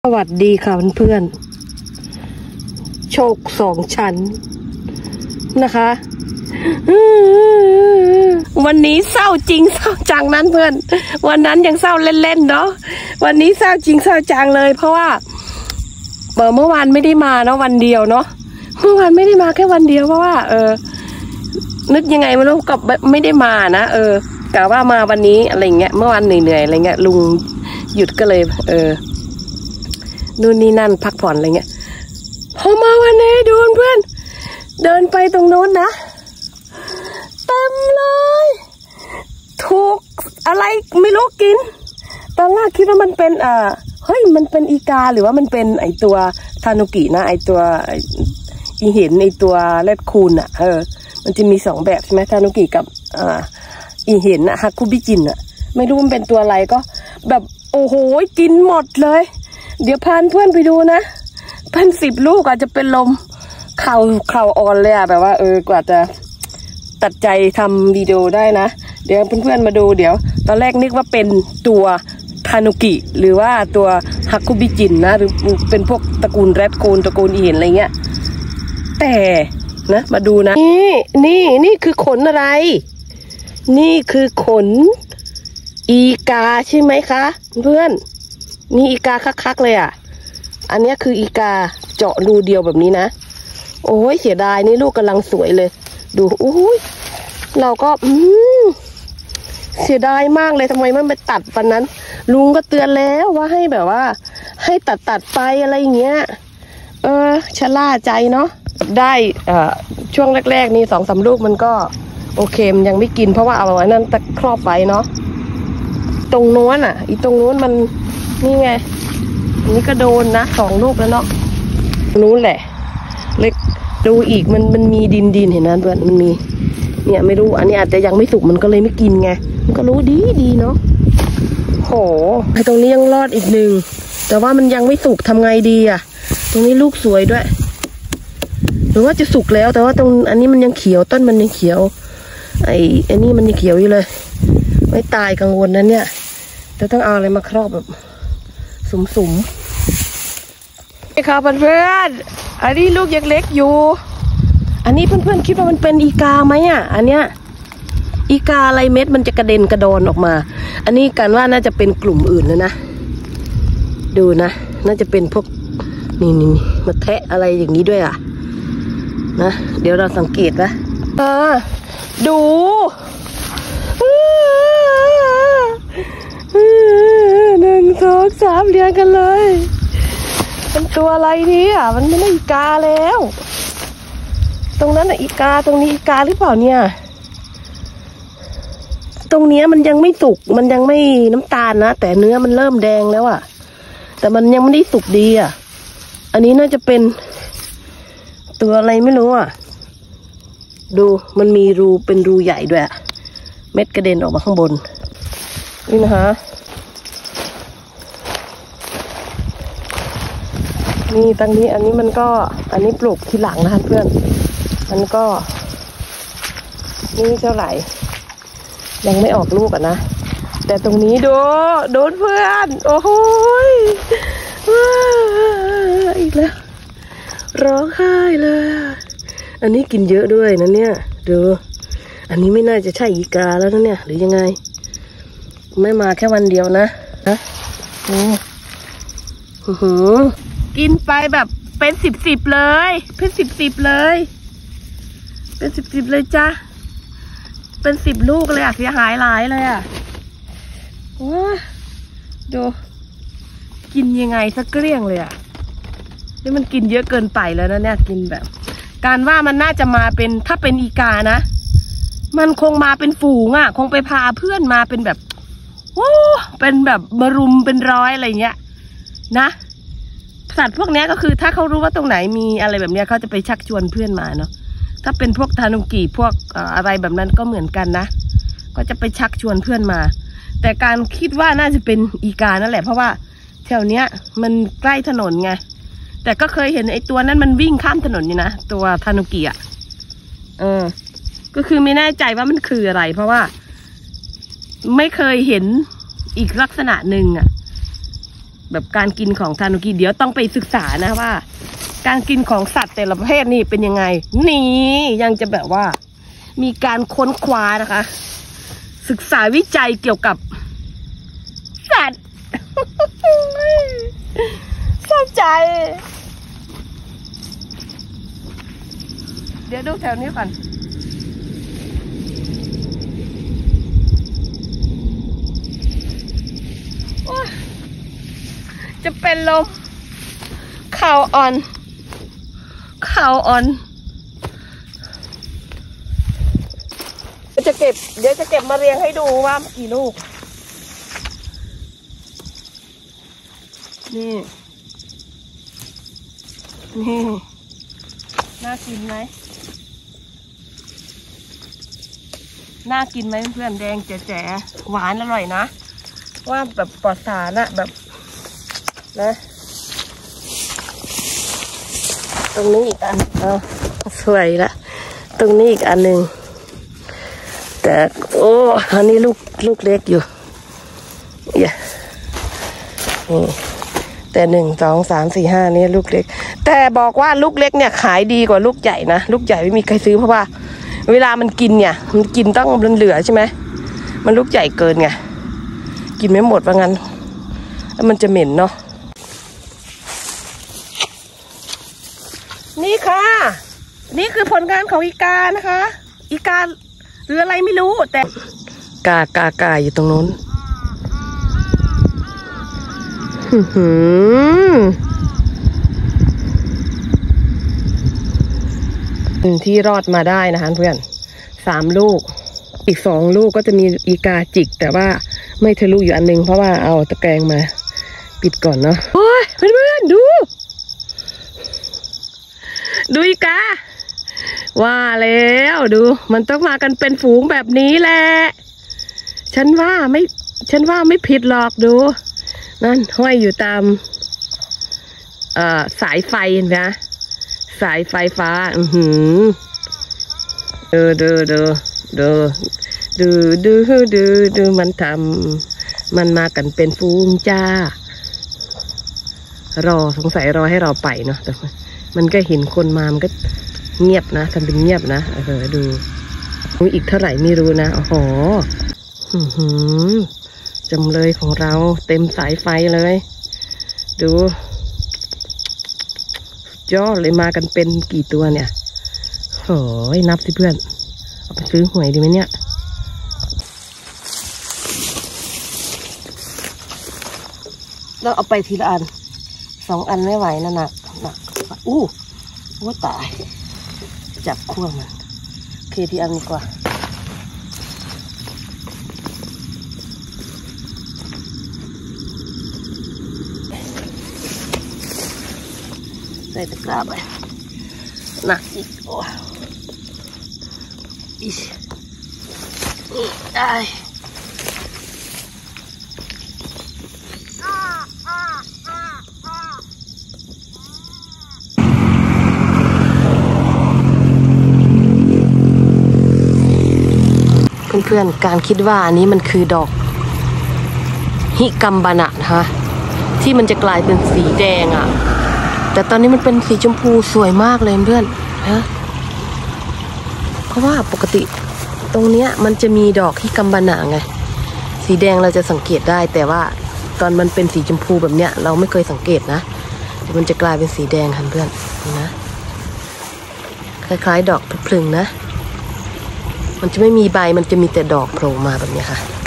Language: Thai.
สวัสดีค่ะเพื่อนๆโชค2 ชั้นนะคะวันนี้เศร้าจริงเศร้าจังนั้นเพื่อนวันนั้นยังเศร้าเล่นๆเนาะวันนี้เศร้าจริงเศร้าจังเลยเพราะว่าเมื่อวานไม่ได้มาเนาะวันเดียวเนาะเมื่อวานไม่ได้มาแค่วันเดียวเพราะว่านึกยังไงไม่รู้กับไม่ได้มานะกะว่ามาวันนี้อะไรเงี้ยเมื่อวานเหนื่อยๆอะไรเงี้ยลุงหยุดก็เลยนู่นนี่นั่นพักผ่อนอะไรเงี้ยพอมาวันนี้ดูเพื่อนเดินไปตรงโน้นนะเต็มเลยถูกอะไรไม่รู้กินตอนแรกคิดว่ามันเป็นเฮ้ยมันเป็นอีกาหรือว่ามันเป็นไอตัวทานุกินะไอตัวอีเห็นไอตัวเล็ดคูนอ่ะมันจะมี2 แบบใช่ไหมทานุกิกับอีเห็นอะฮักคุบิจินอะไม่รู้มันเป็นตัวอะไรก็แบบโอ้โหกินหมดเลยเดี๋ยวพาเพื่อนไปดูนะเป็น10 ลูกอาจจะเป็นลมเข่าอ่อนเลยอะแบบว่ากว่าจะตัดใจทำวิดีโอได้นะเดี๋ยวเพื่อนๆมาดูเดี๋ยวตอนแรกนึกว่าเป็นตัวทานุกิหรือว่าตัวฮักคุบิจินนะหรือเป็นพวกตระกูลแรดคูนตระกูลอีเห็นอะไรเงี้ยแต่นะมาดูนะนี่คือขนอะไรนี่คือขนอีกาใช่ไหมคะเพื่อนนี่อีกาคักๆเลยอ่ะอันนี้คืออีกาเจาะรูเดียวแบบนี้นะโอ้ยเสียดายนี่ลูกกำลังสวยเลยดูโอ้ยเราก็เสียดายมากเลยทำไมมันไปตัดปันนั้นลุงก็เตือนแล้วว่าให้แบบว่าให้ตัดไปอะไรอย่างเงี้ยชะล่าใจเนาะได้ช่วงแรกๆนี่2-3 ลูกมันก็โอเคมันยังไม่กินเพราะว่าเอาไว้นั่นตะครอบไว้เนาะตรงโน้นอ่ะอีตรงโน้นมันนี่ไงนี่ก็โดนนะ2 ลูกแล้วเนาะนู้นแหละเล็กดูอีกมันมีดินเห็นนะเพื่อนมันมีเนี่ยไม่รู้อันนี้อาจจะยังไม่สุกมันก็เลยไม่กินไงมันก็รู้ดีเนาะโหไอตรงนี้ยังรอดอีก1แต่ว่ามันยังไม่สุกทำไงดีอ่ะตรงนี้ลูกสวยด้วยหรือว่าจะสุกแล้วแต่ว่าตรงอันนี้มันยังเขียวต้นมันยังเขียวไอ้นี่มันยังเขียวอยู่เลยไม่ตายกังวลนั้นเนี่ยจะต้องเอาอะไรมาครอบแบบสุ่มๆนี่ค่ะเพื่อนๆอันนี้ลูกยังเล็กอยู่อันนี้เพื่อนๆคิดว่ามันเป็นอีกาไหมอ่ะอันเนี้ยอีกาอะไรเม็ดมันจะกระเด็นกระดอนออกมาอันนี้กันว่าน่าจะเป็นกลุ่มอื่นแล้วนะดูนะน่าจะเป็นพวกนี่มาแทะอะไรอย่างนี้ด้วยอ่ะนะเดี๋ยวเราสังเกตนะดู1 2 3เรียงกันเลยเป็นตัวอะไรเนี่ยมันไม่ใช่อีกาแล้วตรงนั้นน่ะอีกาตรงนี้อีกาหรือเปล่าเนี่ยตรงนี้มันยังไม่สุกมันยังไม่น้ำตาลนะแต่เนื้อมันเริ่มแดงแล้วอ่ะแต่มันยังไม่ได้สุกดีอ่ะอันนี้น่าจะเป็นตัวอะไรไม่รู้อ่ะดูมันมีรูเป็นรูใหญ่ด้วยเม็ดกระเด็นออกมาข้างบนนี่นะคะนี่ตั้งนี้อันนี้มันก็อันนี้ปลูกทีหลังนะคะเพื่อนมันก็นี่เท่าไหร่ยังไม่ออกลูกอ่ะนะแต่ตรงนี้โดนเพื่อนโอ้โหอีกแล้วร้องไห้เลยอันนี้กินเยอะด้วยนะเนี่ยดูอันนี้ไม่น่าจะใช่อีกาแล้วนะเนี่ยหรือยังไงไม่มาแค่วันเดียวนะกินไปแบบเป็น10เลยเป็น10เลยเป็น10เลยจ้ะเป็น10 ลูกเลยอ่ะเสียหายหลายเลยอ่ะว้าดูกินยังไงสักเกลี้ยงเลยอ่ะนี่มันกินเยอะเกินไปแล้วนะเนี่ยกินแบบการว่ามันน่าจะมาเป็นถ้าเป็นอีกานะมันคงมาเป็นฝูงอ่ะคงไปพาเพื่อนมาเป็นแบบโอ้เป็นแบบมารุมเป็นร้อยอะไรเงี้ยนะสัตว์พวกนี้ก็คือถ้าเขารู้ว่าตรงไหนมีอะไรแบบเนี้ยเขาจะไปชักชวนเพื่อนมาเนาะถ้าเป็นพวกทานุกิพวกอะไรแบบนั้นก็เหมือนกันนะก็จะไปชักชวนเพื่อนมาแต่การคิดว่าน่าจะเป็นอีกานั่นแหละเพราะว่าแถวเนี้ยมันใกล้ถนนไงแต่ก็เคยเห็นไอ้ตัวนั้นมันวิ่งข้ามถนนอยู่นะตัวทานุกิอ่ะก็คือไม่แน่ใจว่ามันคืออะไรเพราะว่าไม่เคยเห็นอีกลักษณะหนึ่งอ่ะแบบการกินของทานุกิเดี๋ยวต้องไปศึกษานะว่า การกินของสัตว์แต่ละประเภทนี่เป็นยังไงนี่ยังจะแบบว่ามีการค้นคว้านะคะ ศึกษาวิจัยเกี่ยวกับสัตว์ เข้าใจ เดี๋ยวดูแถวนี้ก่อนจะเป็นลมข่าวอ่อนข่าวอ่อนเดี๋ยวจะเก็บมาเรียงให้ดูว่ากี่ลูกนี่น่ากินไหมน่ากินไหมเพื่อนแดงแจ๋ๆหวานอร่อยนะว่าแบบปลอดสารอะแบบนะตรงนี้อีกอันสวยละตรงนี้อีกอันหนึ่งแต่โอ้อันนี้ลูกเล็กอยู่นี่แต่1 2 3 4 5นี่ลูกเล็กแต่บอกว่าลูกเล็กเนี่ยขายดีกว่าลูกใหญ่นะลูกใหญ่ไม่มีใครซื้อเพราะว่าเวลามันกินเนี่ยมันกินต้องเหลือใช่ไหมมันลูกใหญ่เกินไงกินไม่หมดว่างั้นแล้วมันจะเหม็นเนาะนี่ค่ะนี่คือผลงานของอีกานะคะอีกาหรืออะไรไม่รู้แต่กาอยู่ตรงนู้นที่รอดมาได้นะคะเพื่อน3 ลูกอีก2 ลูกก็จะมีอีกาจิกแต่ว่าไม่ทะลุอยู่อันนึงเพราะว่าเอาตะแกรงมาปิดก่อนเนาะโอ้ยเพื่อนๆดูอีกาว่าแล้วดูมันต้องมากันเป็นฝูงแบบนี้แหละฉันว่าไม่ผิดหรอกดูนั่นห้อยอยู่ตามสายไฟนะสายไฟฟ้าดูมันทำมันมากันเป็นฝูงจ้ารอสงสัยรอให้เราไปเนาะแต่มันก็เห็นคนมามันก็เงียบนะทำเป็นเงียบนะดูอีกเท่าไหร่ไม่รู้นะโอ้โหจำเลยของเราเต็มสายไฟเลยดูยอดเลยมากันเป็นกี่ตัวเนี่ยโอ้ยนับสิเพื่อนเอาไปซื้อหวยดีไหมเนี่ยเราเอาไปทีละอัน2 อันไม่ไหวนะหนักว่าตายจับขั้วมันเคทีอันดีกว่าใส่ตะกร้าไปหนักอีกโอ้ได้เพื่อนๆการคิดว่าอันนี้มันคือดอกฮิกัมบานะนะคะที่มันจะกลายเป็นสีแดงอ่ะแต่ตอนนี้มันเป็นสีชมพูสวยมากเลยเพื่อนนะเพราะว่าปกติตรงเนี้ยมันจะมีดอกฮิกัมบานะไงสีแดงเราจะสังเกตได้แต่ว่าตอนมันเป็นสีชมพูแบบเนี้ยเราไม่เคยสังเกตนะมันจะกลายเป็นสีแดงค่ะเพื่อนนะคล้ายๆดอกพลึงนะมันจะไม่มีใบมันจะมีแต่ดอกโผล่มาแบบนี้ค่ะ